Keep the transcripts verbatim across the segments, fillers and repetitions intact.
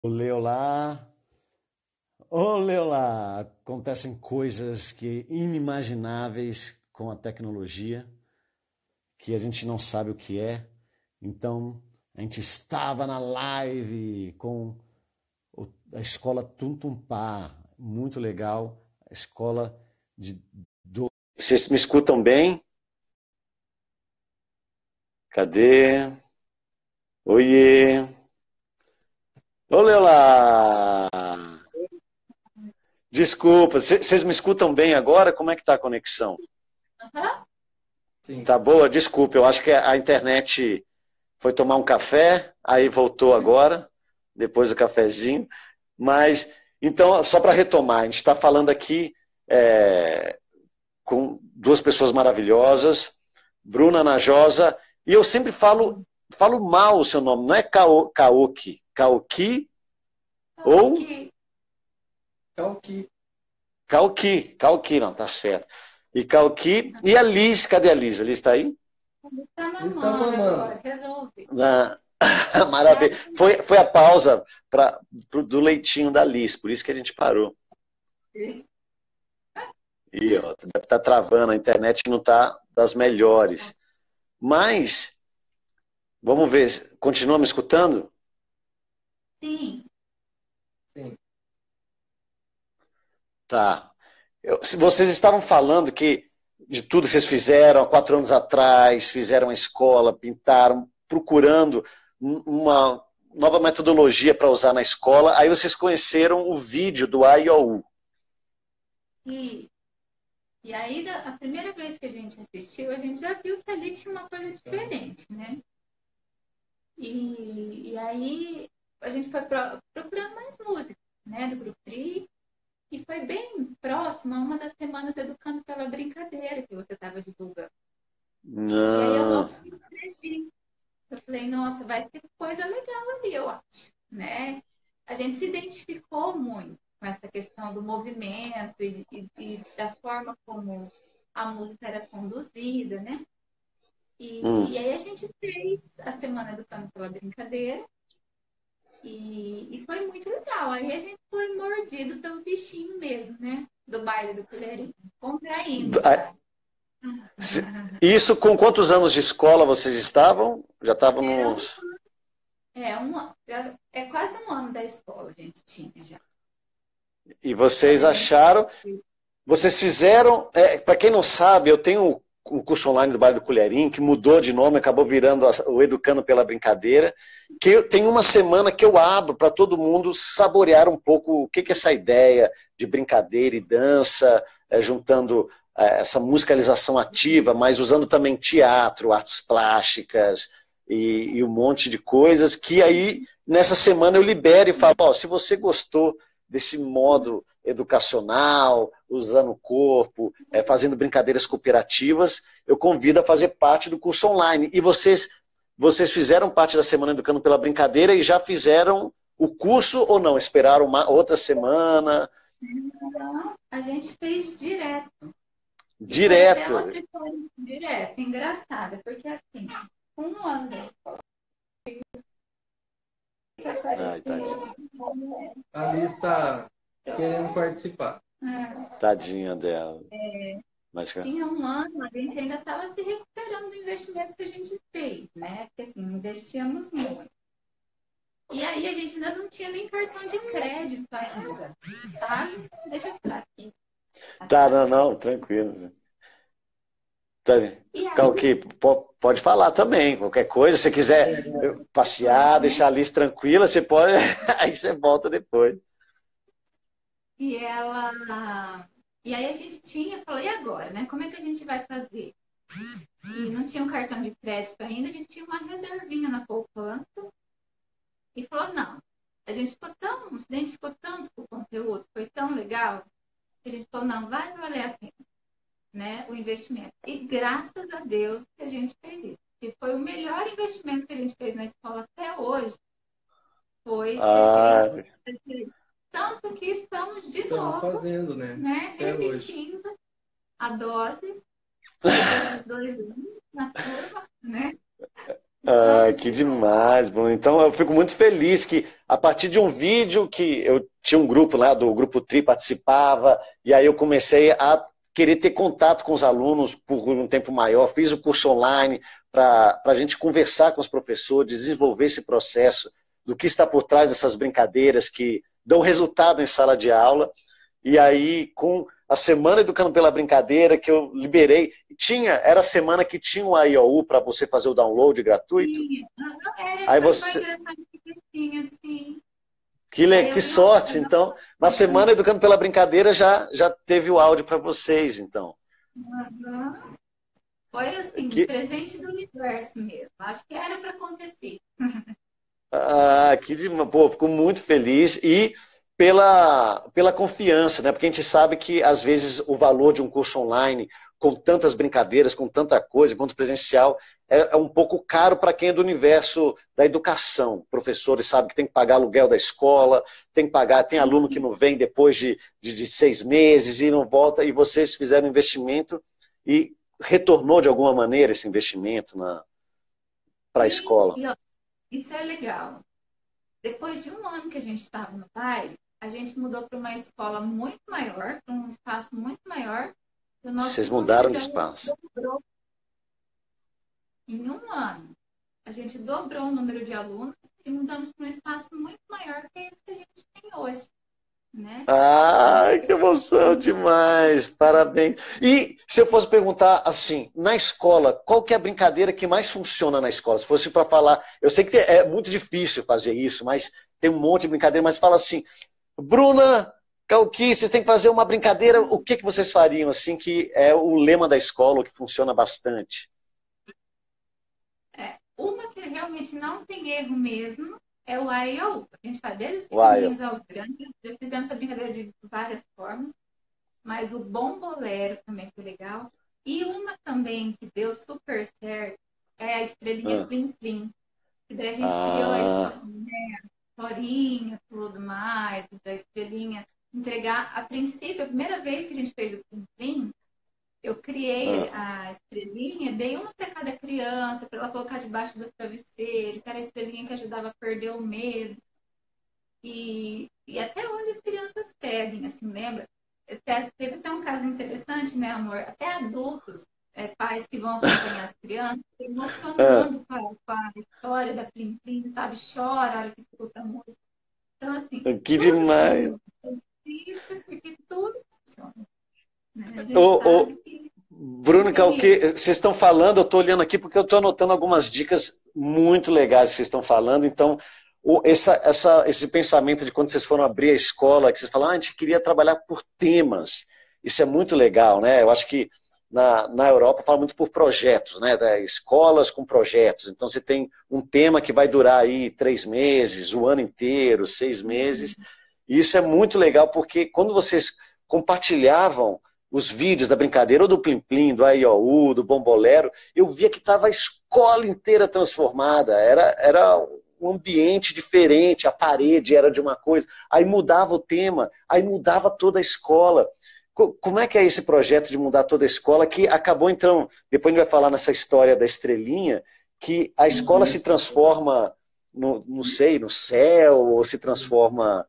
Olê, olá. Olê, olá. Acontecem coisas que inimagináveis com a tecnologia, que a gente não sabe o que é. Então, a gente estava na live com o- a escola Tuntumpá, muito legal. A escola de... Vocês me escutam bem? Cadê? Oiê. Olê, olá. Desculpa, vocês me escutam bem agora? Como é que tá a conexão? Aham. Sim. Tá boa? Desculpa, eu acho que a internet foi tomar um café, aí voltou agora, depois do cafezinho. Mas, então, só para retomar, a gente está falando aqui é, com duas pessoas maravilhosas, Bruna Najosa, e eu sempre falo, falo mal o seu nome, não é Kao- Kaoki, Kaoki ou Ok. Ok. Kaoki, Kaoki, não, tá certo. E Kaoki, e a Liz, cadê a Liz? A Liz está aí? Ele tá Ele está mamando mamando. agora, resolvi. Na... É, Maravilha. Foi, foi a pausa pra, pro, do leitinho da Liz, por isso que a gente parou. E ó, deve estar travando, a internet não está das melhores. Mas, vamos ver, continua me escutando? sim, Sim. Tá. Eu, se vocês estavam falando que de tudo que vocês fizeram há quatro anos atrás, fizeram a escola, pintaram, procurando um- uma nova metodologia para usar na escola, aí vocês conheceram o vídeo do A I O U. e, e aí, da- a primeira vez que a gente assistiu, a gente já viu que ali tinha uma coisa diferente, né? E, e aí, a gente foi pro- procurando mais música, né, do Grupo Tri, e foi bem próximo a uma das semanas Educando pela Brincadeira que você estava divulgando. E aí, eu Não. logo me inscrevi. Eu falei, nossa, vai ter coisa legal ali, eu acho, né? A gente se identificou muito com essa questão do movimento e, e, e da forma como a música era conduzida, né? Hum. E, e aí a gente fez a Semana do Canto pela Brincadeira e, e foi muito legal. Aí a gente foi mordido pelo bichinho mesmo, né? Do baile do colherinho, contraindo já. Isso com quantos anos de escola vocês estavam? Já estavam Era um, nos. é, um, é quase um ano da escola a gente tinha já. E vocês Quando a gente acharam. Vocês fizeram. É, para quem não sabe, eu tenho um curso online do Baile do Colherinho, que mudou de nome, acabou virando o Educando pela Brincadeira, que eu, tem uma semana que eu abro para todo mundo saborear um pouco o que, que é essa ideia de brincadeira e dança, é, juntando é, essa musicalização ativa, mas usando também teatro, artes plásticas e, e um monte de coisas, que aí nessa semana eu libero e falo, ó, se você gostou desse modo educacional, usando o corpo, é, fazendo brincadeiras cooperativas, eu convido a fazer parte do curso online. E vocês, vocês fizeram parte da Semana Educando pela Brincadeira e já fizeram o curso ou não? Esperaram uma outra semana? Então, a gente fez direto. E foi até Direto. outra história direto, engraçada, porque assim, um ano que Ai, tadinha. apareceu como é. A Liz está querendo participar. É, Tadinha dela. Mas, tinha um ano, a gente ainda estava se recuperando do investimento que a gente fez, né? Porque assim, investíamos muito. E aí a gente ainda não tinha nem cartão de crédito ainda, sabe? Deixa eu ficar aqui tá, atrás. não, não, tranquilo. Tadinha. E aí, Calqui, pode falar também, qualquer coisa. Se você quiser passear, deixar a Liz tranquila, você pode, aí você volta depois. e ela. E aí a gente tinha, falou, e agora, né? Como é que a gente vai fazer? E não tinha um cartão de crédito ainda, a gente tinha uma reservinha na poupança e falou, não. A gente ficou tão, se identificou tanto com o conteúdo, foi tão legal, que a gente falou, não, vai valer a pena, né? O investimento. E graças a Deus que a gente fez isso. Que foi o melhor investimento que a gente fez na escola até hoje, foi ter feito. Ah, Tanto que estamos de Estamos novo, fazendo, né? né? Até hoje. Repetindo a dose depois dos dois anos na turma, né? ah, Então, que Que demais, Bruno. Então eu fico muito feliz que a partir de um vídeo que eu tinha um grupo lá do Grupo Tri, participava, e aí eu comecei a querer ter contato com os alunos por um tempo maior, fiz o curso online para a gente conversar com os professores, desenvolver esse processo do que está por trás dessas brincadeiras que dão resultado em sala de aula. E aí, com a Semana Educando pela Brincadeira, que eu liberei, tinha, era a semana que tinha o A I O U para você fazer o download gratuito. Sim, era, Aí foi, foi você, engraçado que tinha, assim. que, le- Aí eu que vi uma sorte, coisa, então, na Semana Educando pela Brincadeira já, já teve o áudio para vocês, então. aham. Foi assim, Que, presente do universo mesmo. Acho que era para acontecer. ah, que demais. Pô, fico muito feliz e pela, pela confiança, né? Porque a gente sabe que, às vezes, o valor de um curso online, com tantas brincadeiras, com tanta coisa, enquanto presencial, é, é um pouco caro para quem é do universo da educação. Professores sabem que tem que pagar aluguel da escola, tem que pagar, tem aluno que não vem depois de, de, de seis meses e não volta, e vocês fizeram investimento e retornou de alguma maneira esse investimento para a Sim, escola. e ó, isso é legal. Depois de um ano que a gente estava no baile, a gente mudou para uma escola muito maior, para um espaço muito maior. E o nosso Vocês número mudaram de de alunos espaço. dobrou em um ano. A gente dobrou o número de alunos e mudamos para um espaço muito maior que esse que a gente tem hoje, né? Ai, que emoção demais! Parabéns. E se eu fosse perguntar assim, na escola, qual que é a brincadeira que mais funciona na escola? Se fosse para falar, eu sei que é muito difícil fazer isso, mas tem um monte de brincadeira, mas fala assim, Bruna, Calqui, vocês têm que fazer uma brincadeira, o que que vocês fariam assim que é o lema da escola, o que funciona bastante? É, uma que realmente não tem erro mesmo é o A I O U. A gente faz desde os Vai, pequenininhos aos grandes, já fizemos essa brincadeira de várias formas, mas o bombolero também foi legal. E uma também que deu super certo é a estrelinha ah, Plim Plim. Que daí a gente criou a ah, historinha, tudo mais, da estrelinha. Entregar, a princípio, a primeira vez que a gente fez o Plim Plim, eu criei ah. a estrelinha, dei uma para cada criança, para ela colocar debaixo do travesseiro, que era a estrelinha que ajudava a perder o medo. E, e até hoje as crianças pedem, assim, lembra? Até, teve até um caso interessante, né, amor? Até adultos, é, pais que vão acompanhar as crianças, se Ah, emocionando com a, com a história da Plim Plim, sabe? Chora a hora que escuta a música. Então, assim, que tudo demais. funciona. Isso porque tudo funciona. Né? A gente Ô, sabe que não Bruno e tem Calque, erro. vocês estão falando, eu estou olhando aqui porque eu estou anotando algumas dicas muito legais que vocês estão falando. Então, o- essa, essa, esse pensamento de quando vocês foram abrir a escola, que vocês falaram, ah, a gente queria trabalhar por temas. Isso é muito legal, né? Eu acho que na, na Europa fala muito por projetos, né? Da- Escolas com projetos. Então, você tem um tema que vai durar aí três meses, o ano inteiro, seis meses. E isso é muito legal porque quando vocês compartilhavam os vídeos da brincadeira, ou do Plim Plim, do A I O U, do Bombolero, eu via que estava a escola inteira transformada, era, era um ambiente diferente, a parede era de uma coisa, aí mudava o tema, aí mudava toda a escola. Como é que é esse projeto de mudar toda a escola, que acabou então, depois a gente vai falar nessa história da estrelinha, que a escola se Uhum. transforma, no, não sei, no céu, ou se transforma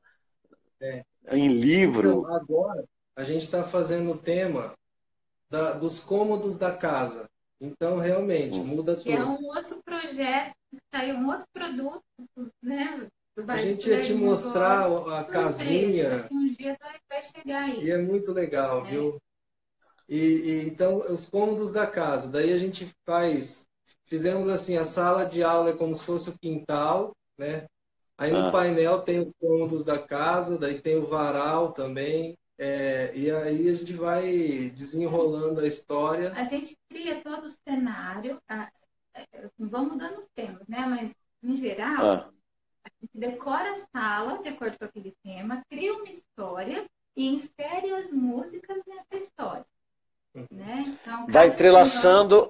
É. em Então, livro. agora a gente está fazendo o tema da- dos cômodos da casa. Então, realmente, Hum. muda Que é tudo. um outro projeto, saiu um outro produto, né? Do A bairro do gente ia te Colherinho agora. mostrar a Surpresa, casinha daqui uns dias vai, vai chegar e aí, é muito legal, né? viu? E, e, então, os cômodos da casa. Daí a gente faz, fizemos assim, a sala de aula é como se fosse o quintal, né? Aí no Ah. painel tem os cômodos da casa, daí tem o varal também. É, e aí a gente vai desenrolando a história. A gente cria todo o cenário, a- assim, vão mudando os temas, né? Mas, em geral, Ah. a gente decora a sala de acordo com aquele tema, cria uma história e insere as músicas nessa história, né? Então, Vai cada semana entrelaçando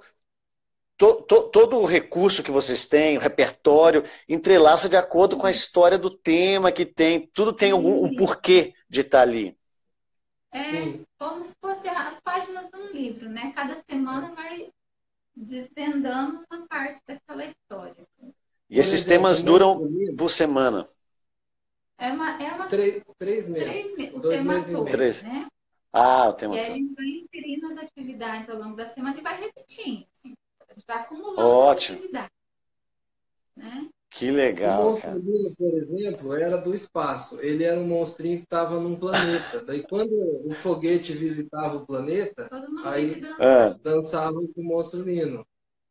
to, to, todo o recurso que vocês têm, o repertório, entrelaça de acordo com a história do tema que tem. Tudo tem algum um porquê de estar ali. é Sim, como se fosse as páginas de um livro, né? Cada semana vai desvendando uma parte daquela história. E esses exemplo, temas o duram Monstro por semana? É uma, é uma Três, três meses. três meses, o Dois tema meses e todo, meio. Três. né? Ah, o E tema aí a todo. gente vai inserindo as atividades ao longo da semana e vai repetindo. A gente vai acumulando as Ótimo. atividades, né? Que O legal, cara. monstro, por exemplo, era do espaço. Ele era um monstrinho que estava num planeta. Daí, quando o foguete visitava o planeta, Todo mundo tinha que aí dançar. Ah, dançava com o monstro Nino.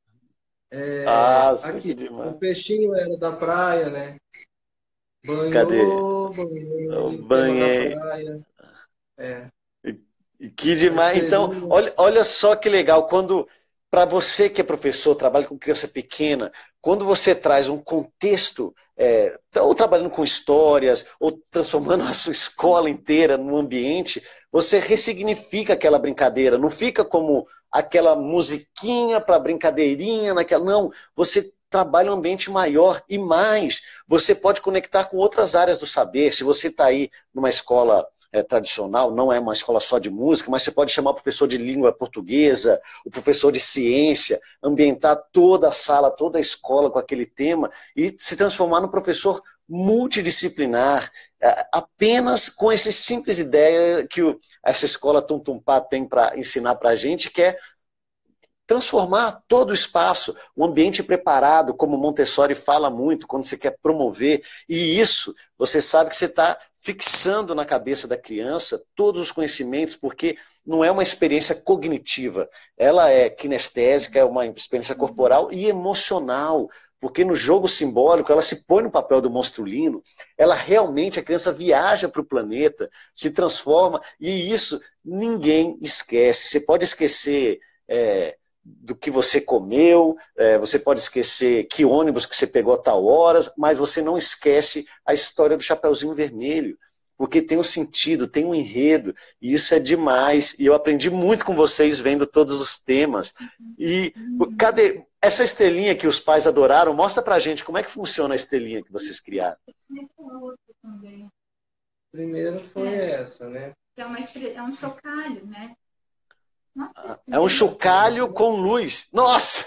É, nossa, que aqui, o demais. peixinho era da praia, né? Cadê? Banhou, O banhei, tema da banheiro. praia. É, Que a demais. Então, estrelinha. olha, olha só que legal. Quando, para você que é professor, trabalha com criança pequena, quando você traz um contexto, é, ou trabalhando com histórias, ou transformando a sua escola inteira num ambiente, você ressignifica aquela brincadeira. Não fica como aquela musiquinha para brincadeirinha, naquela. Não, você trabalha um ambiente maior e mais. Você pode conectar com outras áreas do saber. Se você está aí numa escola é, tradicional, não é uma escola só de música, mas você pode chamar o professor de língua portuguesa, o professor de ciência, ambientar toda a sala, toda a escola com aquele tema e se transformar num professor multidisciplinar, é, apenas com essa simples ideia que o, essa escola Tum Tum Pá tem para ensinar para a gente, que é transformar todo o espaço, um ambiente preparado, como Montessori fala muito, quando você quer promover, e isso, você sabe que você está fixando na cabeça da criança todos os conhecimentos, porque não é uma experiência cognitiva, ela é kinestésica, é uma experiência corporal e emocional, porque no jogo simbólico ela se põe no papel do monstrulino, ela realmente, a criança viaja para o planeta, se transforma, e isso ninguém esquece. Você pode esquecer é, do que você comeu, é, você pode esquecer que ônibus que você pegou a tal hora, mas você não esquece a história do Chapeuzinho Vermelho, porque tem um sentido, tem um enredo, e isso é demais, e eu aprendi muito com vocês vendo todos os temas. E cadê essa estrelinha que os pais adoraram? Mostra pra gente como é que funciona a estrelinha que vocês criaram. Primeiro foi É. essa, né? É, uma, estre- é um chocalho, né? Nossa, É um lindo. chocalho com luz. Nossa!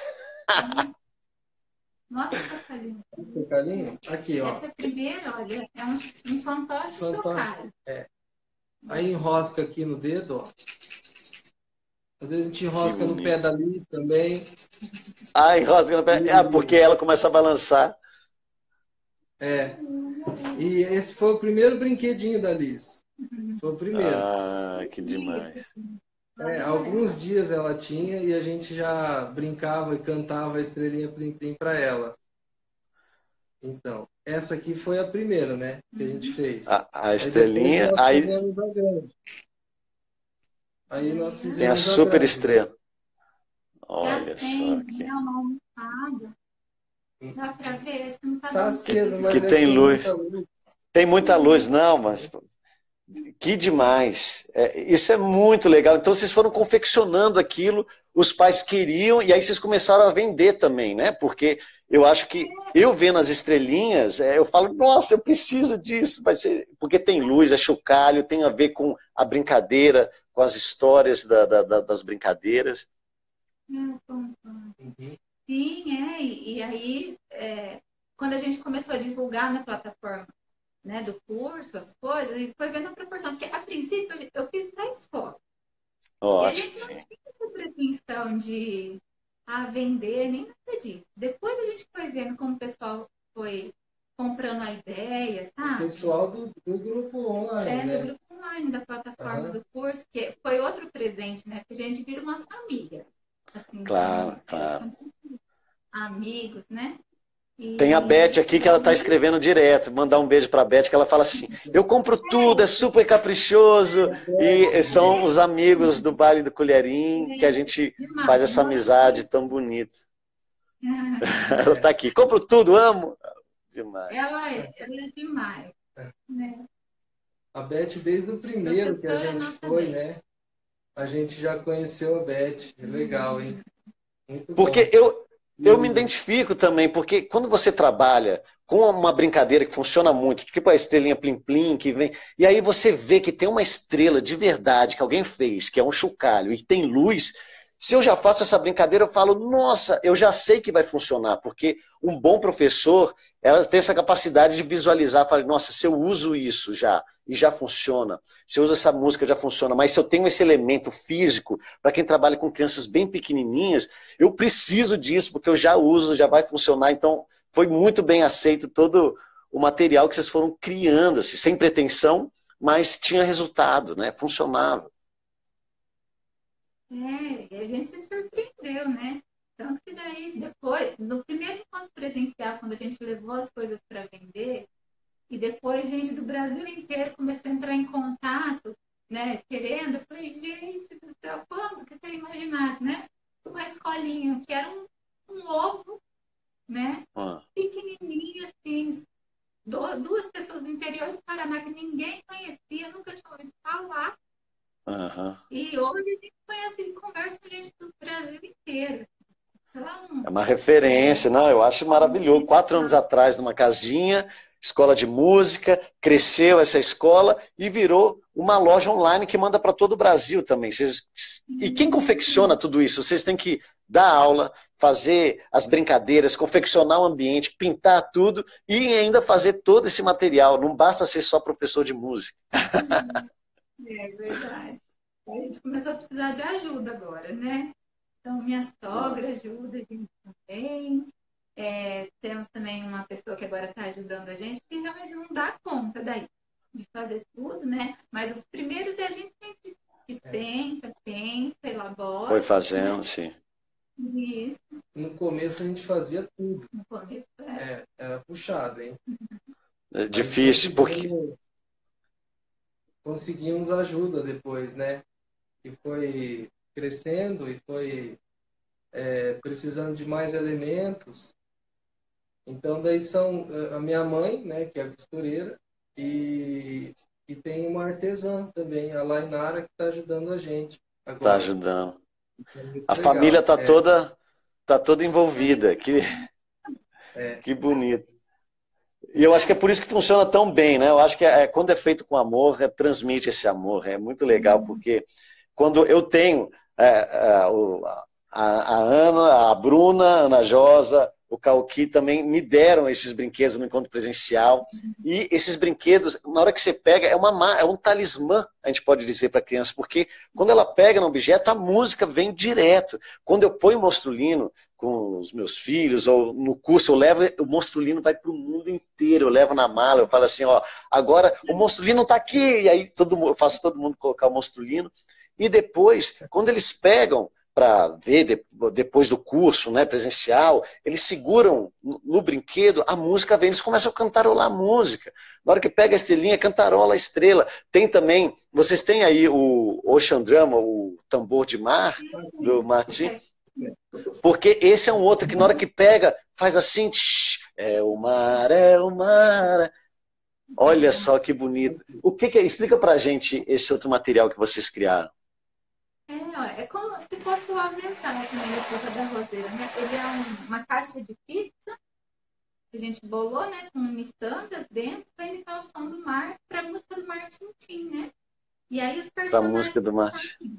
Nossa, chocalhinho. O carinho? Aqui, ó. Essa primeira, olha, é um, um fantoche Fantoche. chocalho. É. Aí enrosca aqui no dedo, ó. Às vezes a gente enrosca no pé da Liz também. Ah, enrosca no pé. Ah, porque ela começa a balançar. É. E esse foi o primeiro brinquedinho da Liz. Foi o primeiro. Ah, que demais. É, alguns dias ela tinha e a gente já brincava e cantava a estrelinha Plim Plim para ela. Então, essa aqui foi a primeira, né? Que a gente fez. A, a Aí estrelinha, depois nós aí fizemos a grande. Aí nós fizemos tem a a super grande. estrela. Já Olha só tem, aqui. né, uma almofada. Dá pra ver? Acho que não tá Tá dando aceso, mas Que é tem luz. muita luz. Tem muita luz, não, mas que demais. É, isso é muito legal. Então vocês foram confeccionando aquilo, os pais queriam, e aí vocês começaram a vender também, né? Porque eu acho que eu vendo as estrelinhas, é, eu falo, nossa, eu preciso disso. Vai ser... Porque tem luz, é chocalho, tem a ver com a brincadeira, com as histórias da, da, da, das brincadeiras. Não, bom, bom. Uhum. Sim, é. E, e aí, é, quando a gente começou a divulgar na plataforma, né, do curso, as coisas, e foi vendo a proporção. Porque, a princípio, eu, eu fiz para a escola. E a Ótimo, gente não sim. tinha essa pretensão de ah, vender, nem nada disso. Depois a gente foi vendo como o pessoal foi comprando a ideia, O sabe? pessoal do, do grupo online, É, né? do grupo online, da plataforma Aham. do curso, que foi outro presente, né? Que a gente vira uma família. Assim, Claro, são, claro. são amigos, né? E, Tem a Beth aqui que ela está e- escrevendo direto. Mandar um beijo para a Beth, que ela fala assim: eu compro tudo, é super caprichoso. E são os amigos do Baile do Colherim que a gente demais. faz essa amizade tão bonita. Ela está aqui: compro tudo, amo. Demais. Ela é, ela é demais. Né? A Beth, desde o primeiro que a Professora gente nossa foi, Beth. né? A gente já conheceu a Beth. É legal, hein? Muito Porque bom. eu, eu me E- identifico também, porque quando você trabalha com uma brincadeira que funciona muito, tipo a estrelinha Plim Plim, que vem, e aí você vê que tem uma estrela de verdade que alguém fez, que é um chocalho, e tem luz, se eu já faço essa brincadeira, eu falo, nossa, eu já sei que vai funcionar, porque um bom professor, ela tem essa capacidade de visualizar, falar, nossa, se eu uso isso já, e já funciona, se eu uso essa música, já funciona, mas se eu tenho esse elemento físico, para quem trabalha com crianças bem pequenininhas, eu preciso disso, porque eu já uso, já vai funcionar, então foi muito bem aceito todo o material que vocês foram criando, assim, sem pretensão, mas tinha resultado, né? Funcionava. É, e a gente se surpreendeu, né? Tanto que daí, depois, no primeiro encontro presencial, quando a gente levou as coisas para vender, e depois gente do Brasil inteiro começou a entrar em contato, né? Querendo, eu falei, gente do céu, quando que você imaginar, né? Uma escolinha que era um, um ovo, né? Ah. Pequenininho, assim, duas pessoas do interior do Paraná que ninguém conhecia, nunca tinha ouvido falar. Uhum. E hoje a gente conhece e conversa com gente do Brasil inteiro. Então, é uma referência, não, eu acho maravilhoso. Quatro anos atrás, numa casinha, escola de música, cresceu essa escola e virou uma loja online que manda para todo o Brasil também. Vocês, e quem confecciona tudo isso? Vocês têm que dar aula, fazer as brincadeiras, confeccionar o ambiente, pintar tudo e ainda fazer todo esse material. Não basta ser só professor de música. É verdade. A gente começou a precisar de ajuda agora, né? Então, minha sogra ajuda a gente também. É, temos também uma pessoa que agora está ajudando a gente, que realmente não dá conta daí de fazer tudo, né? Mas os primeiros é a gente sempre que senta, pensa, elabora. Foi fazendo, né? sim. Isso. No começo a gente fazia tudo. No começo era, é, era puxado, hein? É difícil, porque... Conseguimos ajuda depois, né? E foi crescendo e foi é, precisando de mais elementos. Então, daí são a minha mãe, né, que é costureira, e, e tem uma artesã também, a Lainara, que está ajudando a gente agora. Está ajudando. É muito a legal. família está é. toda, tá toda envolvida. Que, é. que bonito. E eu acho que é por isso que funciona tão bem, né? Eu acho que é, quando é feito com amor, é, transmite esse amor. É muito legal, porque quando eu tenho é, é, a, a Ana, a Bruna, a Ana Josa, o Cauqui também me deram esses brinquedos no encontro presencial. E esses brinquedos, na hora que você pega, é, uma, é um talismã, a gente pode dizer para a criança, porque quando ela pega no objeto, a música vem direto. Quando eu ponho o Monstrolino com os meus filhos, ou no curso eu levo, o Monstrolino vai para o mundo inteiro, eu levo na mala, eu falo assim, ó, agora o Monstrolino está aqui, e aí todo, eu faço todo mundo colocar o Monstrolino, e depois, quando eles pegam para ver de, depois do curso, né, presencial, eles seguram no, no brinquedo, a música vem, eles começam a cantarolar a música. Na hora que pega a estrelinha, cantarola a estrela. Tem também, vocês têm aí o Ocean Drum, o tambor de mar, do Martim? Porque esse é um outro que na hora que pega, faz assim, tsh, é o mar, é o mar. Olha só que bonito. O que, que é? Explica pra gente esse outro material que vocês criaram. É, ó, é como se fosse o avental também da Fruta da Roseira, né? Ele é um, uma caixa de pizza que a gente bolou, né? Com miçangas dentro para imitar o som do mar, para a música do Mar Tintim, né? E aí os personagens... Pra música do Martim.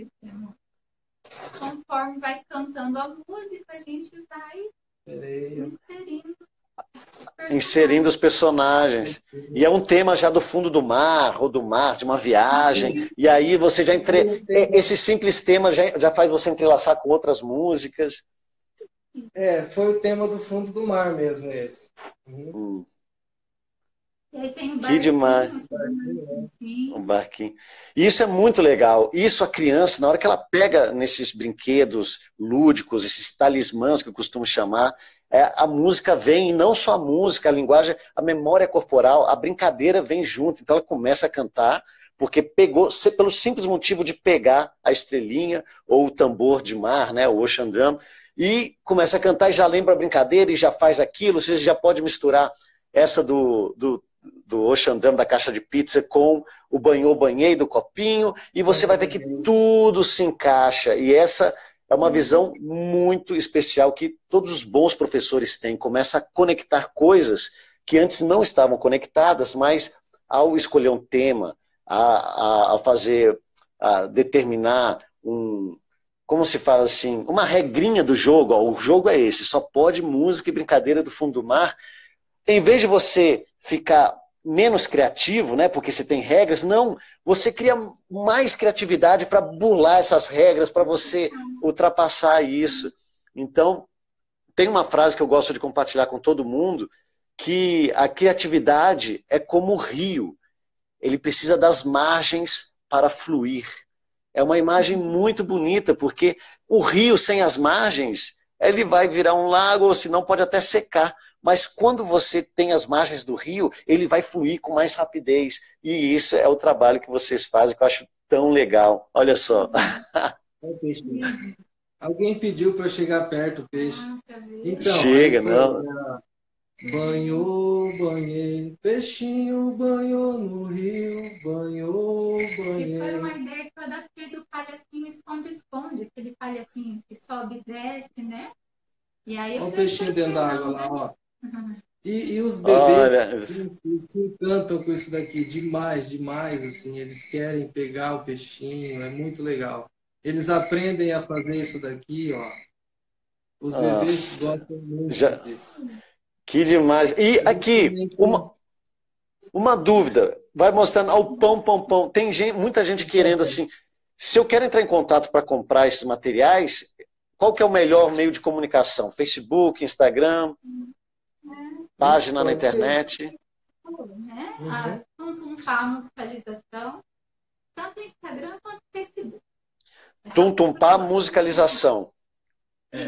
Conforme vai cantando a música, a gente vai inserindo inserindo os personagens. E é um tema já do fundo do mar, ou do mar, de uma viagem. E aí você já entre... Esse simples tema já, já faz você entrelaçar com outras músicas. É, foi o tema do fundo do mar mesmo esse. Uhum. Hum. E aí tem o Que demais. Um barquinho. E isso é muito legal. Isso a criança, na hora que ela pega nesses brinquedos lúdicos, esses talismãs que eu costumo chamar, é, a música vem, e não só a música, a linguagem, a memória corporal, a brincadeira vem junto. Então ela começa a cantar, porque pegou, pelo simples motivo de pegar a estrelinha ou o tambor de mar, né, o Ocean Drum, e começa a cantar e já lembra a brincadeira e já faz aquilo. Você já pode misturar essa do, do, do Ocean Drum, da caixa de pizza, com o banhou, banhei do copinho, e você vai ver que tudo se encaixa. E essa é uma visão muito especial que todos os bons professores têm. Começa a conectar coisas que antes não estavam conectadas, mas ao escolher um tema, a, a, a fazer, a determinar um... como se fala assim, uma regrinha do jogo, ó, o jogo é esse, só pode música e brincadeira do fundo do mar. Em vez de você ficar menos criativo, né, porque você tem regras, não, você cria mais criatividade para burlar essas regras, para você ultrapassar isso. Então, tem uma frase que eu gosto de compartilhar com todo mundo, que a criatividade é como o rio, ele precisa das margens para fluir. É uma imagem muito bonita, porque o rio sem as margens, ele vai virar um lago, ou senão pode até secar. Mas quando você tem as margens do rio, ele vai fluir com mais rapidez. E isso é o trabalho que vocês fazem, que eu acho tão legal. Olha só. Alguém pediu para eu chegar perto, peixe. Então, chega, não. Banhou, banhei, peixinho banhou no rio, banhou, banhei. E foi uma ideia que eu adaptei do palhacinho esconde-esconde, aquele palhacinho que sobe e desce, né? E aí eu Olha o peixinho dentro da água lá, ó. E, e os bebês Olha, eles, eles se encantam com isso daqui demais, demais, assim. Eles querem pegar o peixinho, é muito legal. Eles aprendem a fazer isso daqui, ó. Os bebês nossa, gostam muito já, disso. que demais. E aqui, uma, uma dúvida. Vai mostrando ao pão, pão, pão. Tem gente, muita gente querendo assim. Se eu quero entrar em contato para comprar esses materiais, qual que é o melhor meio de comunicação? Facebook, Instagram, página na internet? Né? Uhum. A Tum Tum Pá musicalização, tanto no Instagram quanto no Facebook. Tum Tum Pá musicalização. É.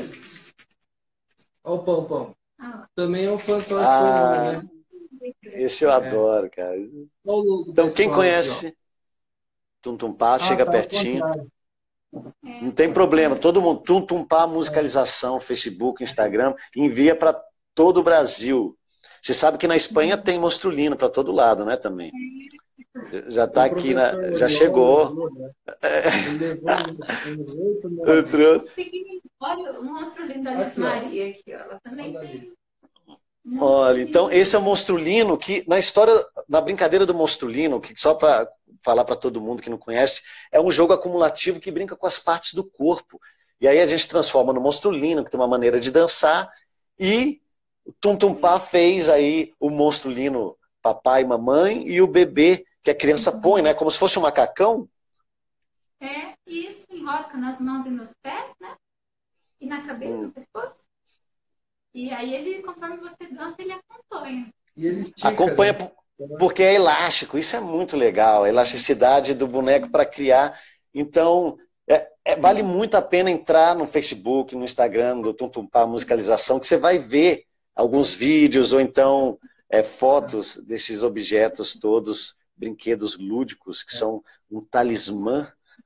Olha o pão, pão. Ah, Também é um fantoche Ah, sonoro, né? esse eu É. adoro, cara. Olha o logo Então, da quem escola conhece aqui, Tum Tum Pá, ó. chega Ah, tá ao pertinho. contrário. é, Não tem problema. Todo mundo, Tum Tum Pá musicalização, Facebook, Instagram, envia para todo o Brasil. Você sabe que na Espanha tem Monstrulino para todo lado, né, também. Já está O aqui, na, professor já Loyola chegou. levou, né? Ele levou uns oito, Eu nove. trouxe. olha o monstro lindo da Alice Aqui, ó. Maria aqui, ó. Ela também Olha tem. Olha, então esse é o Monstrulino, que na história, na brincadeira do Monstrulino, que só para falar para todo mundo que não conhece, é um jogo acumulativo que brinca com as partes do corpo. E aí a gente transforma no Monstrulino, que tem uma maneira de dançar, e o Tum Tum Pá fez aí o Monstrulino papai e mamãe e o bebê que a criança põe, né? Como se fosse um macacão. É, isso, enrosca nas mãos e nos pés, né? E na cabeça, Hum. no pescoço. E aí ele, conforme você dança, ele acompanha. E ele estica, Acompanha né? porque é elástico. Isso é muito legal. A elasticidade do boneco para criar. Então, é, é, vale muito a pena entrar no Facebook, no Instagram do Tum Tum Pá Musicalização, que você vai ver alguns vídeos ou então é, fotos desses objetos todos, brinquedos lúdicos, que são um talismã.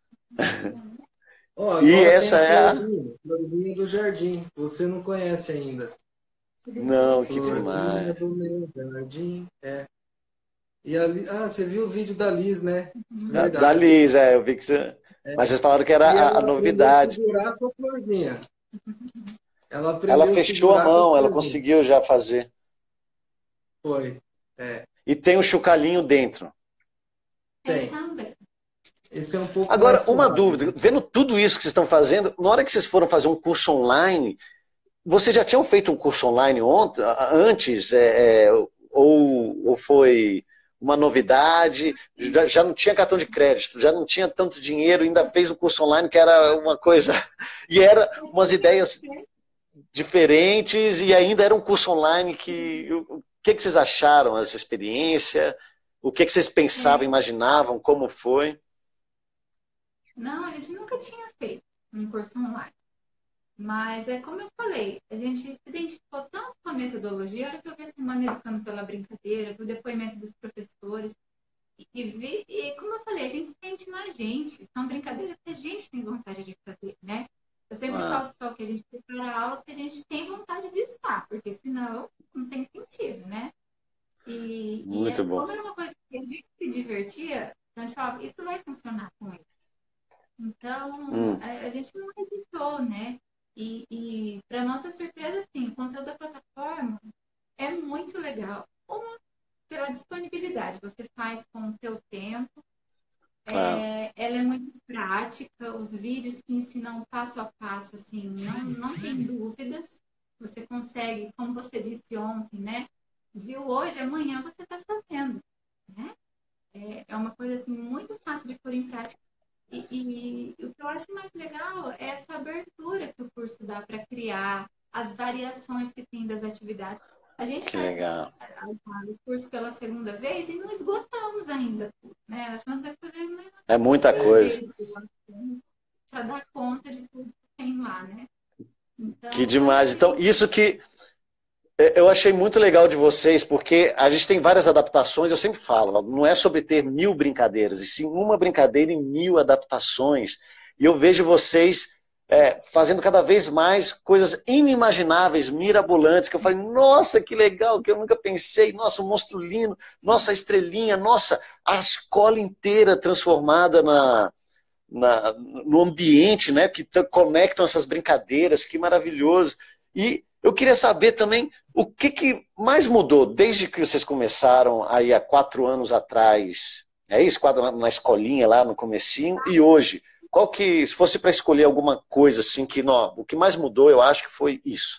Ó, E agora essa tem é a... Florinha, Florinha do Jardim. Você não conhece ainda. Não, que Florinha demais. do meu jardim. É. E ali... Ah, você viu o vídeo da Liz, né? Da, da Verdade. Liz, é, eu vi que você... Mas vocês falaram que era E a, a ela aprendeu a novidade. segurar com a florzinha. Ela aprendeu Ela a fechou a segurar com a mão, ela florzinha. conseguiu já fazer. Foi. É. E tem o chocalhinho dentro. É, Tem. também. Esse é um pouco Agora, mais uma suave, dúvida, né? vendo tudo isso que vocês estão fazendo, na hora que vocês foram fazer um curso online, vocês já tinham feito um curso online ontem, antes, é, é, ou, ou foi uma novidade? Já, já não tinha cartão de crédito, já não tinha tanto dinheiro, ainda fez o curso online, que era uma coisa... E era umas ideias diferentes, e ainda era um curso online que... O que, que vocês acharam dessa experiência? O que, que vocês pensavam, imaginavam? Como foi? Não, a gente nunca tinha feito um curso online. Mas é como eu falei, a gente se identificou tanto com a metodologia, a hora que eu vi a Semana Educando pela Brincadeira, o depoimento dos professores, e, e, vi, e como eu falei, a gente sente na gente, são brincadeiras que a gente tem vontade de fazer, né? Eu sempre Ah. falo que a gente prepara aulas que a gente tem vontade de estar, porque senão não tem sentido, né? E, Muito e bom. como era uma coisa que a gente se divertia, a gente falava, isso vai funcionar com ele. Então, Hum. a, a gente não hesitou, né? E, e para nossa surpresa, assim, o conteúdo da plataforma é muito legal. Uma, pela disponibilidade, você faz com o teu tempo, Ah, É, ela é muito prática, os vídeos que ensinam passo a passo, assim, não, não tem dúvidas. Você consegue, como você disse ontem, né? Viu hoje, amanhã você está fazendo, né? É, é uma coisa, assim, muito fácil de pôr em prática. E, e, e o que eu acho mais legal é essa abertura que o curso dá para criar, as variações que tem das atividades. A gente que faz legal. o curso pela segunda vez e não esgotamos ainda tudo, né? Acho que nós vamos fazer mais É muita três coisa. vezes para dar conta de tudo que tem lá, né? Que Então, eu demais. Então, achei. isso que eu achei muito legal de vocês, porque a gente tem várias adaptações, eu sempre falo, não é sobre ter mil brincadeiras, e sim uma brincadeira em mil adaptações. E eu vejo vocês é, fazendo cada vez mais coisas inimagináveis, mirabolantes, que eu falei, nossa, que legal, que eu nunca pensei, nossa, o monstro lindo, nossa, a estrelinha, nossa, a escola inteira transformada na, na, no ambiente, né, que conectam essas brincadeiras, que maravilhoso. E eu queria saber também o que, que mais mudou desde que vocês começaram aí há quatro anos atrás, é isso, quatro, na escolinha lá no comecinho, e hoje. Qual que, se fosse para escolher alguma coisa assim, que não, o que mais mudou, eu acho que foi isso.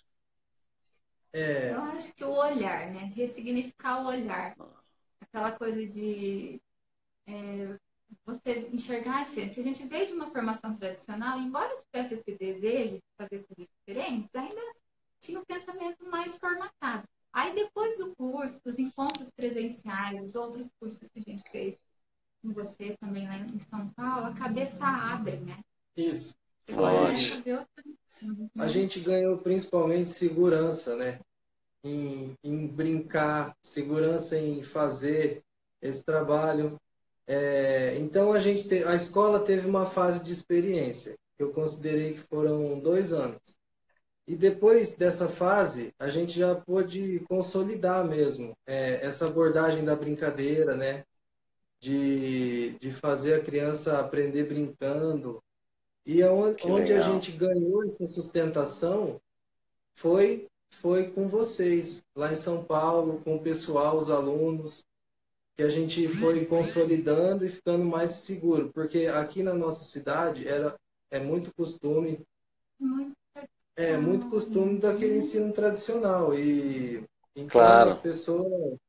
É, Eu acho que o olhar, né? Ressignificar o olhar. Aquela coisa de é, você enxergar diferente. Porque a gente veio de uma formação tradicional, e embora tivesse esse desejo de fazer coisas diferentes, ainda tinha o pensamento mais formatado. Aí depois do curso, dos encontros presenciais, dos outros cursos que a gente fez com você também lá em São Paulo, a cabeça abre, né? isso. Você Foi. começa a ver outra. A Uhum. gente ganhou principalmente segurança, né? Em, em brincar, segurança em fazer esse trabalho. É, então a gente te, a escola teve uma fase de experiência, que eu considerei que foram dois anos. E depois dessa fase, a gente já pôde consolidar mesmo é, essa abordagem da brincadeira, né? De, de fazer a criança aprender brincando. E aonde- Que onde a legal. gente ganhou essa sustentação foi, foi com vocês, lá em São Paulo, com o pessoal, os alunos, que a gente foi consolidando e ficando mais seguro. Porque aqui na nossa cidade era, é muito costume Muito É muito tradicional costume ainda, daquele né? ensino tradicional e então as Claro. pessoas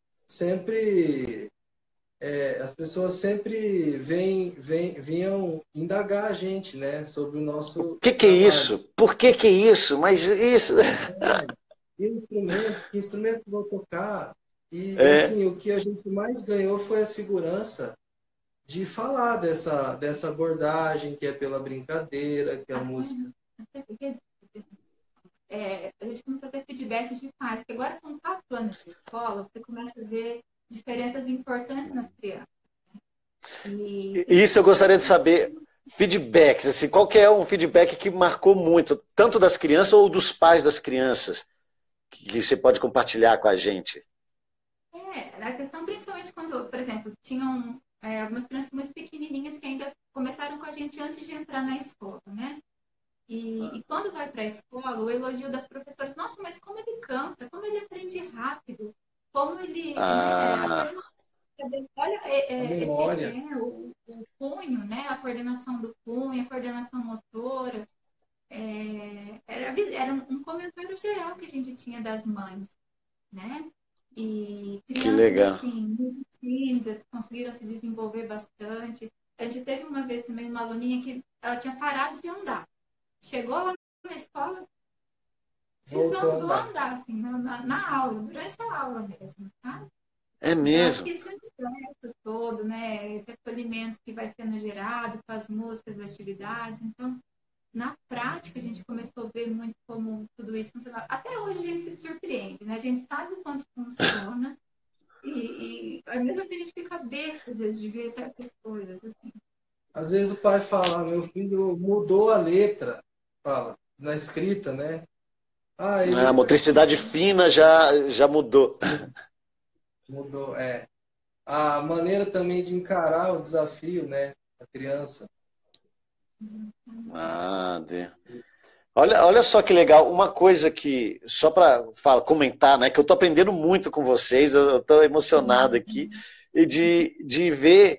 sempre é, as pessoas sempre vêm, vêm, vinham indagar a gente, né, sobre o O nosso que que é trabalho. isso? Por que que é isso? Mas isso... E o instrumento, que instrumento vou tocar? E, e É, assim, o que a gente mais ganhou foi a segurança de falar dessa, dessa abordagem que é pela brincadeira, que é a Até, música. até porque é, a gente começou a ter feedback de pais, que agora com quatro anos de escola, você começa a ver diferenças importantes nas crianças. E tem isso eu crianças gostaria de que saber. Feedbacks, assim, qual que é um feedback que marcou muito, tanto das crianças ou dos pais das crianças, que você pode compartilhar com a gente? é, a questão principalmente quando, por exemplo, tinham é, algumas crianças muito pequenininhas que ainda começaram com a gente antes de entrar na escola, né? E, e quando vai para a escola, o elogio das professoras, nossa, mas como ele canta, como ele aprende rápido, como ele, né, a Ah, coordenação, olha, é, A é, esse, memória. é, o, o punho, né, a coordenação do punho, a coordenação motora, é, era, era um comentário geral que a gente tinha das mães, né? E que crianças, legal. assim, muito tímidas, conseguiram se desenvolver bastante. A gente teve uma vez também uma aluninha que ela tinha parado de andar. Chegou lá na escola, Voltou a desandou a andar. andar, assim, na, na, na aula, durante a aula mesmo, sabe? É Então, acho mesmo. que esse universo todo, né, esse acolhimento que vai sendo gerado com as músicas, as atividades, então, na prática, a gente começou a ver muito como tudo isso funciona. Até hoje a gente se surpreende, né? A gente sabe o quanto funciona e, e ao mesmo tempo a gente fica besta, às vezes, de ver certas coisas, assim. Às vezes o pai fala, "Ah, meu filho mudou a letra, fala, na escrita, né? Ah, A ele motricidade fina já, já mudou. mudou, é. A maneira também de encarar o desafio, né? A criança. Ah, de... olha, olha só que legal. Uma coisa que, só para comentar, né? Que eu estou aprendendo muito com vocês, eu estou emocionado aqui, e de, de ver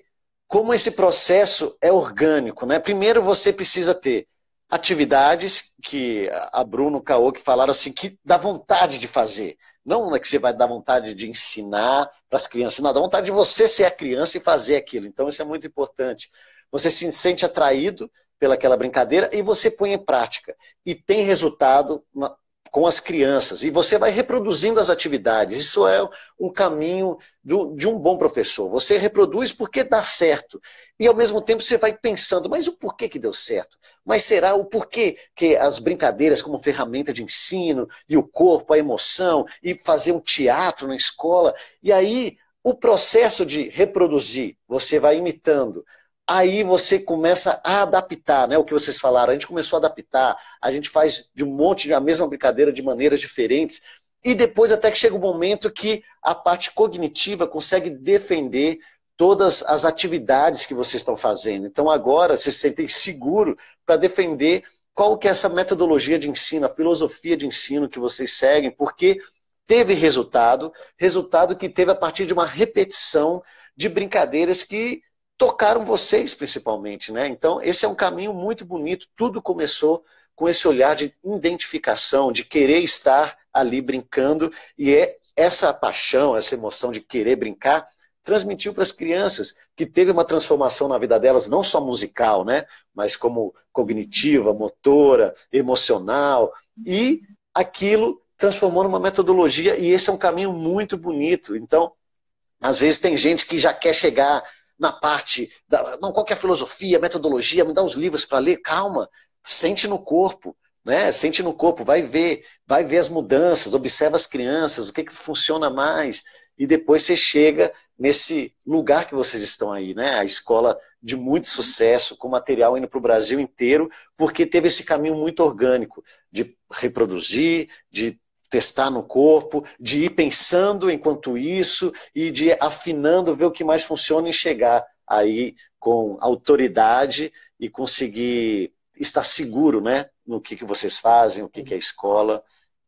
como esse processo é orgânico, né? Primeiro você precisa ter atividades que a Bruno, o Caô, que falaram assim, que dá vontade de fazer. Não é que você vai dar vontade de ensinar para as crianças, não, dá vontade de você ser a criança e fazer aquilo. Então isso é muito importante. Você se sente atraído pelaquela brincadeira e você põe em prática. E tem resultado com as crianças. E você vai reproduzindo as atividades. Isso é um caminho do, de um bom professor. Você reproduz porque dá certo. E ao mesmo tempo você vai pensando, mas o porquê que deu certo? Mas será o porquê que as brincadeiras como ferramenta de ensino, e o corpo, a emoção, e fazer um teatro na escola. E aí o processo de reproduzir, você vai imitando. Aí você começa a adaptar, né? O que vocês falaram, a gente começou a adaptar, a gente faz de um monte de a mesma brincadeira de maneiras diferentes, e depois até que chega o um momento que a parte cognitiva consegue defender todas as atividades que vocês estão fazendo. Então agora vocês se sentem seguro para defender qual que é essa metodologia de ensino, a filosofia de ensino que vocês seguem, porque teve resultado, resultado que teve a partir de uma repetição de brincadeiras que tocaram vocês principalmente, né? Então esse é um caminho muito bonito, tudo começou com esse olhar de identificação, de querer estar ali brincando, e é essa paixão, essa emoção de querer brincar, transmitiu para as crianças, que teve uma transformação na vida delas, não só musical, né? Mas como cognitiva, motora, emocional, e aquilo transformou numa metodologia, e esse é um caminho muito bonito. Então, às vezes tem gente que já quer chegar na parte, da, não, qual que é a filosofia, a metodologia, me dá os livros para ler, calma, sente no corpo, né? Sente no corpo, vai ver, vai ver as mudanças, observa as crianças, o que, que funciona mais, e depois você chega nesse lugar que vocês estão aí, né? A escola de muito sucesso, com material indo para o Brasil inteiro, porque teve esse caminho muito orgânico, de reproduzir, de testar no corpo, de ir pensando enquanto isso e de ir afinando, ver o que mais funciona e chegar aí com autoridade e conseguir estar seguro, né, no que, que vocês fazem, o que, que é escola.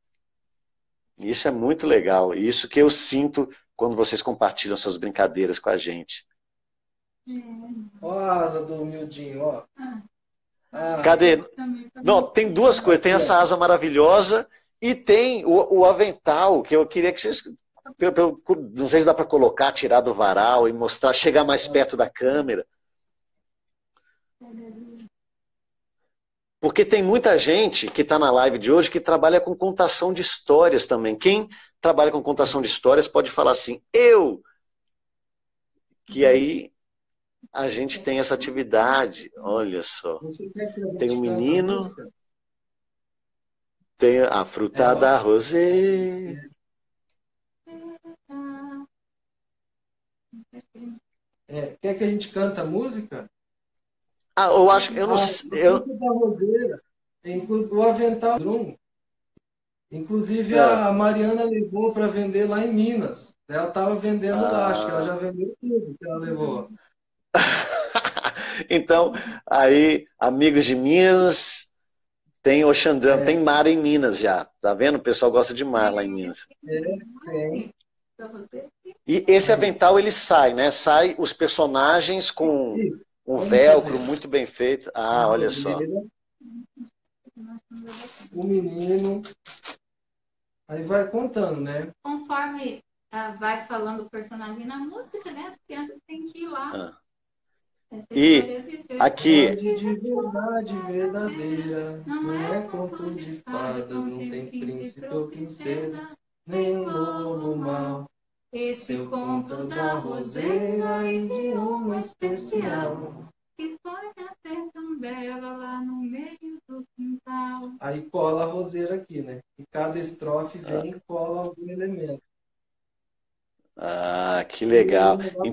Isso é muito legal. Isso que eu sinto quando vocês compartilham suas brincadeiras com a gente. Ó a asa do miudinho, ó. Ah, cadê? Não, tem duas coisas. Tem essa asa maravilhosa e tem o, o avental, que eu queria que vocês... Eu, eu, não sei se dá para colocar, tirar do varal e mostrar, chegar mais perto da câmera. Porque tem muita gente que está na live de hoje que trabalha com contação de histórias também. Quem trabalha com contação de histórias pode falar assim, eu! Que aí a gente tem essa atividade. Olha só. Tem um menino... Tem a fruta da rosê. É, quer que a gente canta a música? Ah, eu acho que eu não sei. Eu... O avental drum. Inclusive é. a Mariana levou para vender lá em Minas. Ela estava vendendo ah. lá, acho que ela já vendeu tudo que ela levou. Então, aí, amigos de Minas. Tem Oxandrão, é. Tem mar em Minas já. Tá vendo? O pessoal gosta de mar lá em Minas. É, tem. E esse avental, ele sai, né? Sai os personagens com um velcro muito bem feito. Ah, olha só. O menino. Aí vai contando, né? Conforme ah, vai falando o personagem na música, né? As crianças têm que ir lá. Ah. E aqui de verdade verdadeira, não é conto de fadas, não tem príncipe ou princesa, nem lobo mau. Esse conto da roseira e de uma especial que foi nascer tão bela lá no meio do quintal. Aí cola a roseira aqui, né? E cada estrofe vem e cola algum elemento. Ah, que legal.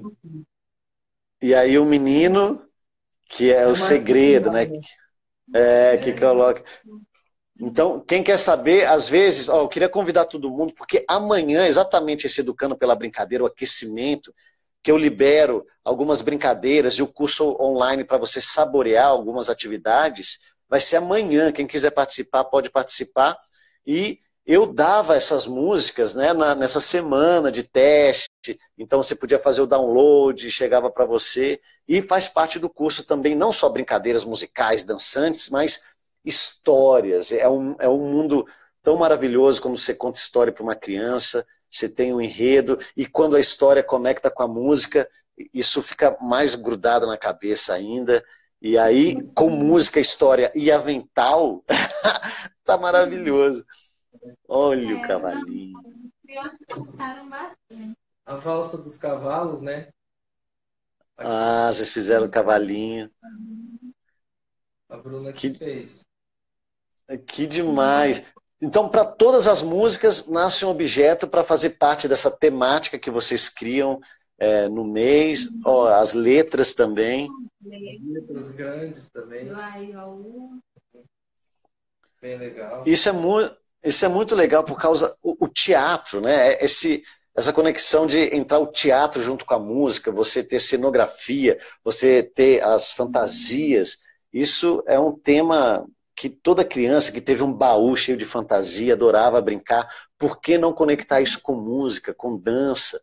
E aí o menino, que é, é o segredo, né? É, é, que coloca... Então, quem quer saber, às vezes, ó, eu queria convidar todo mundo, porque amanhã, exatamente esse Educando pela Brincadeira, o aquecimento, que eu libero algumas brincadeiras e o curso online para você saborear algumas atividades, vai ser amanhã. Quem quiser participar, pode participar. E eu dava essas músicas, né, na, nessa semana de teste, então você podia fazer o download, chegava para você, e faz parte do curso também, não só brincadeiras musicais, dançantes, mas histórias. É um, é um mundo tão maravilhoso quando você conta história para uma criança, você tem um enredo, e quando a história conecta com a música, isso fica mais grudado na cabeça ainda, e aí, com música, história e avental, tá maravilhoso. Olha o É, não, cavalinho. as crianças gostaram bastante. A valsa dos cavalos, né? Ah, vocês fizeram cavalinho. A Bruna que Que, fez. que demais. Então, para todas as músicas, nasce um objeto para fazer parte dessa temática que vocês criam é, no mês. Ó, as letras também. Letras grandes também. Do A I ao U. Bem legal. Isso é, mu isso é muito legal por causa o, o teatro, né? Esse, essa conexão de entrar o teatro junto com a música, você ter cenografia, você ter as fantasias. Isso é um tema que toda criança que teve um baú cheio de fantasia, adorava brincar. Por que não conectar isso com música, com dança?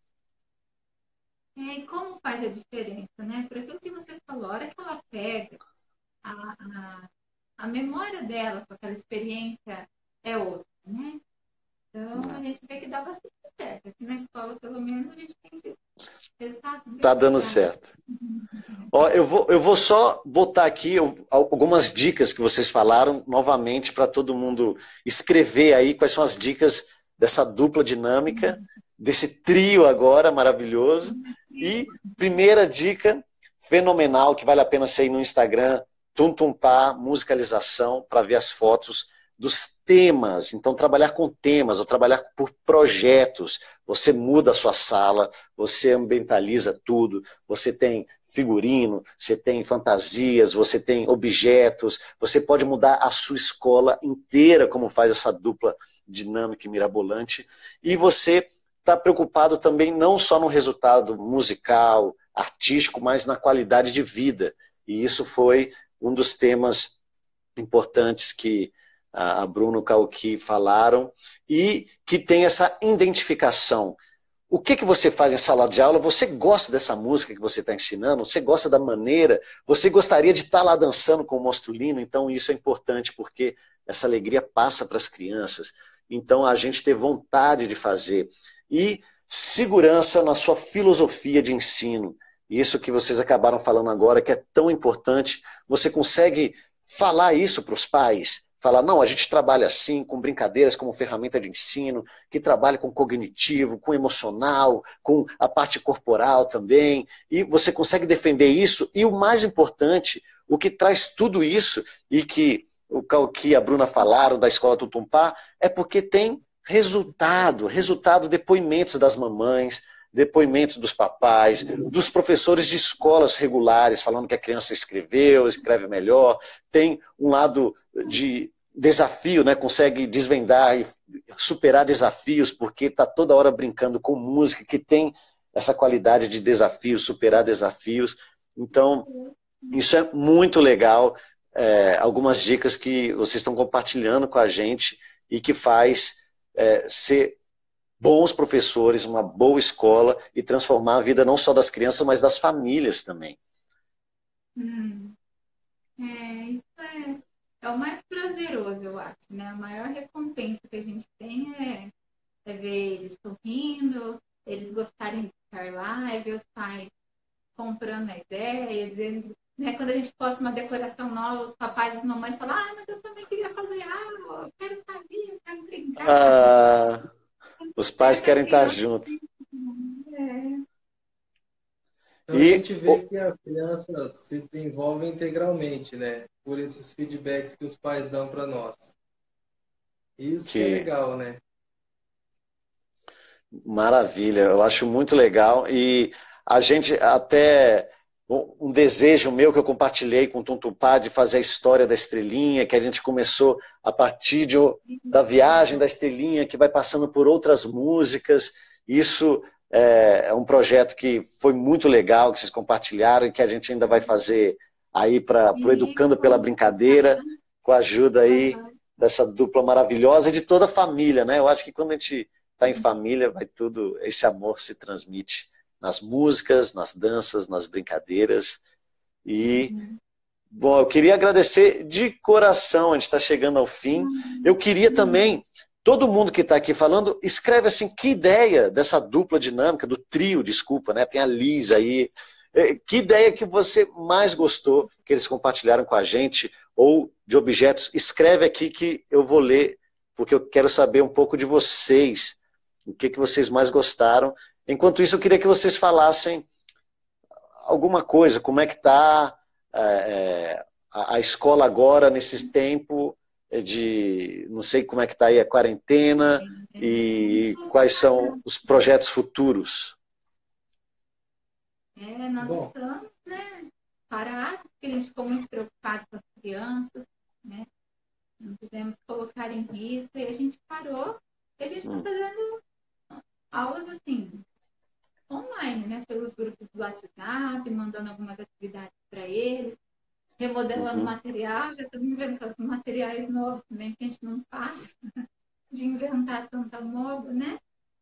É, e como faz a diferença, né? Por aquilo que você falou, a hora que ela pega a, a, a memória dela com aquela experiência é outra, né? Então a gente vê que dá bastante certo. Aqui na escola, pelo menos, a gente tem resultados bem Tá dando legais. certo. Ó, eu vou, eu vou só botar aqui algumas dicas que vocês falaram novamente para todo mundo escrever aí quais são as dicas dessa dupla dinâmica, desse trio agora maravilhoso. E primeira dica fenomenal que vale a pena você ir no Instagram, Tum Tum Pá, musicalização, para ver as fotos dos temas. Então, trabalhar com temas, ou trabalhar por projetos. Você muda a sua sala, você ambientaliza tudo, você tem figurino, você tem fantasias, você tem objetos, você pode mudar a sua escola inteira, como faz essa dupla dinâmica e mirabolante, e você está preocupado também não só no resultado musical, artístico, mas na qualidade de vida. E isso foi um dos temas importantes que a Bruno e o Cauqui falaram, e que tem essa identificação. O que, que você faz em sala de aula? Você gosta dessa música que você está ensinando? Você gosta da maneira? Você gostaria de estar lá dançando com o Monstro Lino? Então isso é importante, porque essa alegria passa para as crianças. Então a gente ter vontade de fazer. E segurança na sua filosofia de ensino. Isso que vocês acabaram falando agora, que é tão importante. Você consegue falar isso para os pais? Falar, não, a gente trabalha assim, com brincadeiras como ferramenta de ensino, que trabalha com cognitivo, com emocional, com a parte corporal também, e você consegue defender isso, e o mais importante, o que traz tudo isso, e que o Cauqui e a Bruna falaram da Escola Tum Tum Pá, é porque tem resultado, resultado, depoimentos das mamães, depoimentos dos papais, dos professores de escolas regulares, falando que a criança escreveu, escreve melhor, tem um lado de desafio, né? Consegue desvendar e superar desafios, porque está toda hora brincando com música, que tem essa qualidade de desafio, superar desafios. Então, isso é muito legal. É, algumas dicas que vocês estão compartilhando com a gente e que faz é, ser bons professores, uma boa escola e transformar a vida não só das crianças, mas das famílias também. Hum. É, isso é, é o mais prazeroso, eu acho, né? A maior recompensa que a gente tem é, é ver eles sorrindo, eles gostarem de estar lá, é ver os pais comprando a ideia, dizendo, né? Quando a gente posta uma decoração nova, os papais e as mamães falam, ah, mas eu também queria fazer algo, eu quero estar ali, eu quero brincar. Ah, os pais querem estar juntos. É. Então E a gente vê que a criança se desenvolve integralmente, né? Por esses feedbacks que os pais dão para nós. Isso que... que é legal, né? Maravilha, eu acho muito legal. E a gente até... Um desejo meu que eu compartilhei com o Tum Tum Pá de fazer a história da estrelinha, que a gente começou a partir de, da viagem da estrelinha, que vai passando por outras músicas. Isso é, é um projeto que foi muito legal, que vocês compartilharam e que a gente ainda vai fazer aí para o Educando pela Brincadeira, com a ajuda aí dessa dupla maravilhosa e de toda a família, né? Eu acho que quando a gente está em família, vai tudo, esse amor se transmite nas músicas, nas danças, nas brincadeiras. E, bom, eu queria agradecer de coração, a gente está chegando ao fim. Eu queria também, todo mundo que está aqui falando, escreve assim, que ideia dessa dupla dinâmica, do trio, desculpa, né? Tem a Liz aí. Que ideia que você mais gostou, que eles compartilharam com a gente, ou de objetos? Escreve aqui que eu vou ler, porque eu quero saber um pouco de vocês, o que, que vocês mais gostaram. Enquanto isso, eu queria que vocês falassem alguma coisa, como é que está é, a, a escola agora, nesse tempo de, não sei como é que está aí a quarentena, e quais são os projetos futuros. É, nós Bom. estamos, né, parados, porque a gente ficou muito preocupado com as crianças, né? Não quisemos colocar em risco, e a gente parou, e a gente está Hum. fazendo aulas assim, online, né? Pelos grupos do WhatsApp, mandando algumas atividades para eles, remodelando Uhum. material, já estamos vendo com os materiais novos também, que a gente não para de inventar tanta moda, né?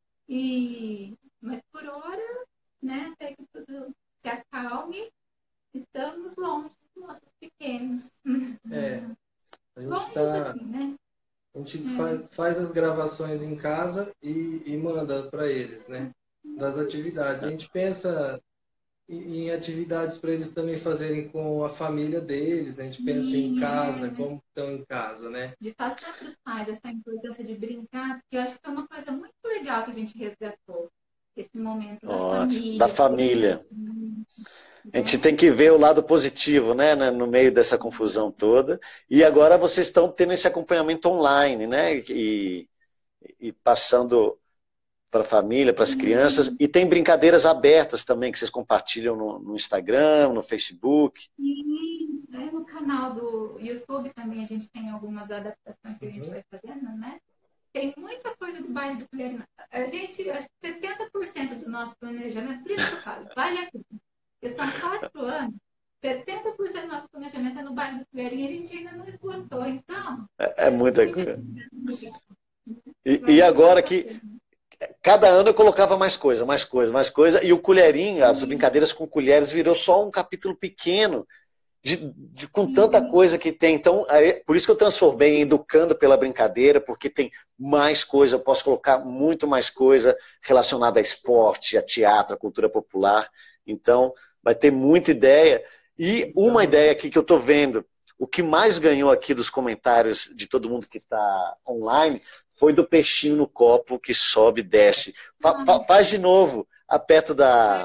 E, mas por hora, né, até que tudo se acalme, estamos longe dos nossos pequenos. É, a gente Longe está... assim, né? A gente É. faz, faz as gravações em casa e, e manda para eles, né? Das atividades. A gente pensa em, em atividades para eles também fazerem com a família deles. A gente pensa em Sim, casa, é. como estão em casa, né? De passar para os pais essa importância de brincar, porque eu acho que é uma coisa muito legal que a gente resgatou. Esse momento da Ótimo. Da família. família. A gente Né? tem que ver o lado positivo, né, né, no meio dessa confusão toda. E agora vocês estão tendo esse acompanhamento online, né? E, e passando para a família, para as crianças. E tem brincadeiras abertas também que vocês compartilham no, no Instagram, no Facebook. Sim, é, no canal do YouTube também a gente tem algumas adaptações que a gente Uhum. vai fazendo, né? Tem muita coisa do bairro do Colherina. A gente, acho que setenta por cento do nosso planejamento, por isso que eu falo, vale a pena. Porque são quatro anos, setenta por cento do nosso planejamento é no bairro do Colherinha e a gente ainda não esgotou. Então, É, é é muita muita coisa. coisa. E, e Vale agora muito a que pena. cada ano eu colocava mais coisa, mais coisa, mais coisa. E o Colherinho, as brincadeiras com colheres, virou só um capítulo pequeno. De, de, com tanta coisa que tem. Então, aí, por isso que eu transformei em Educando pela Brincadeira, porque tem mais coisa, eu posso colocar muito mais coisa relacionada a esporte, a teatro, a cultura popular. Então, vai ter muita ideia. E uma ideia aqui que eu estou vendo, o que mais ganhou aqui dos comentários de todo mundo que está online, foi do peixinho no copo que sobe e desce. Fa, fa, faz de novo, perto da...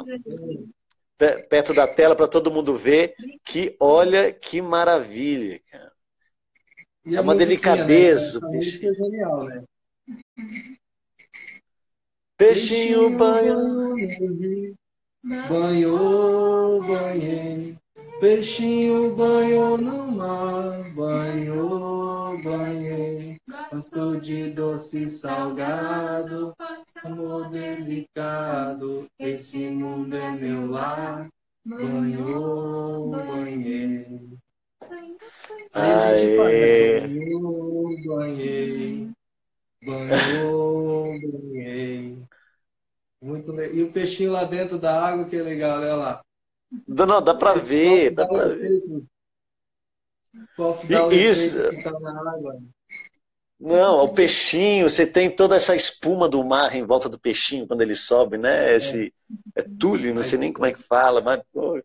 perto da tela para todo mundo ver, que olha que maravilha, cara. E É a uma musiquinha, né? delicadeza Essa o música peixinho. é genial, né? Peixinho Peixinho banho. banhou no rio, banhou, banhei. Peixinho banhou no mar, banhou, banhei. Gosto de doce salgado, amor delicado. Esse mundo é meu lar, banhou, banhei. Aí a gente faz, né? Aê. Banhou, banhei. Banhou, banhei. Muito legal. E o peixinho lá dentro da água, que é legal, olha lá. Não, dá para Esse copo ver, dá dá o para ver. efeito. O copo dá o E isso, efeito que tá na água. não, o peixinho, você tem toda essa espuma do mar em volta do peixinho quando ele sobe, né? É, Esse é tule, não sei mas, nem como é que fala, mas pô,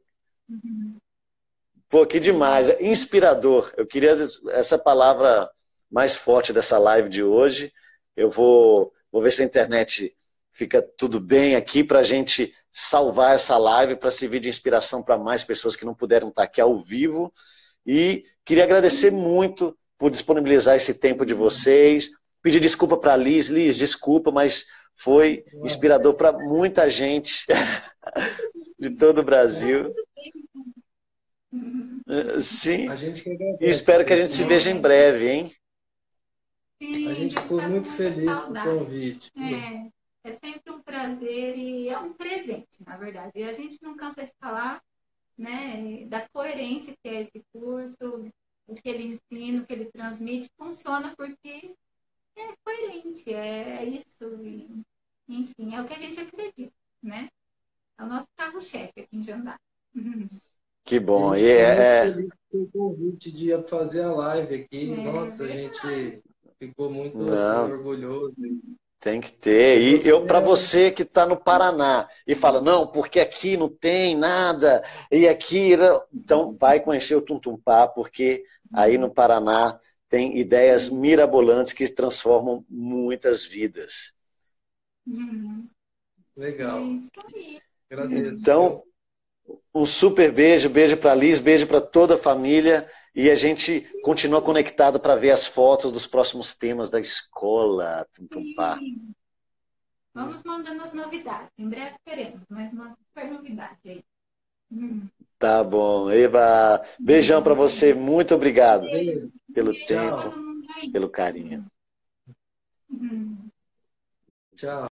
pô, que demais, é inspirador. Eu queria essa palavra mais forte dessa live de hoje. Eu vou, vou ver se a internet fica tudo bem aqui para a gente salvar essa live, para servir de inspiração para mais pessoas que não puderam estar aqui ao vivo. E queria agradecer muito por disponibilizar esse tempo de vocês. Pedir desculpa para a Liz. Liz, desculpa, mas foi inspirador para muita gente de todo o Brasil. Sim, a gente que e agradece espero que a pelo gente se veja em convite. breve, hein? Sim, A a gente gente ficou está com muito muita feliz com o saudade. convite. É, é sempre um prazer e é um presente, na verdade. E a gente não cansa de falar, né, da coerência que é esse curso, o que ele ensina, o que ele transmite, funciona porque é coerente, é isso. E, enfim, é o que a gente acredita, né? É o nosso carro-chefe aqui em Jandar. Que bom. E E fico muito é, é, feliz com o convite de fazer a live aqui. É Nossa, a verdade. gente ficou muito assim, não, orgulhoso. tem que ter. E E você eu, para é você que está no Paraná e fala, não, porque aqui não tem nada, e aqui. Não. Então, vai conhecer o Tuntumpá, porque aí no Paraná tem ideias mirabolantes que transformam muitas vidas. Uhum. É legal. isso aí. Agradeço, Então, viu? um super beijo, beijo para a Liz, beijo para toda a família. E a gente continua conectado para ver as fotos dos próximos temas da escola Tuntumpá. Sim. Vamos mandando as novidades. Em breve teremos mais uma super novidade aí. Hum. Tá bom, Eva. Beijão para você. Muito obrigado Beijo. pelo Tchau. tempo, pelo carinho. Hum. Tchau.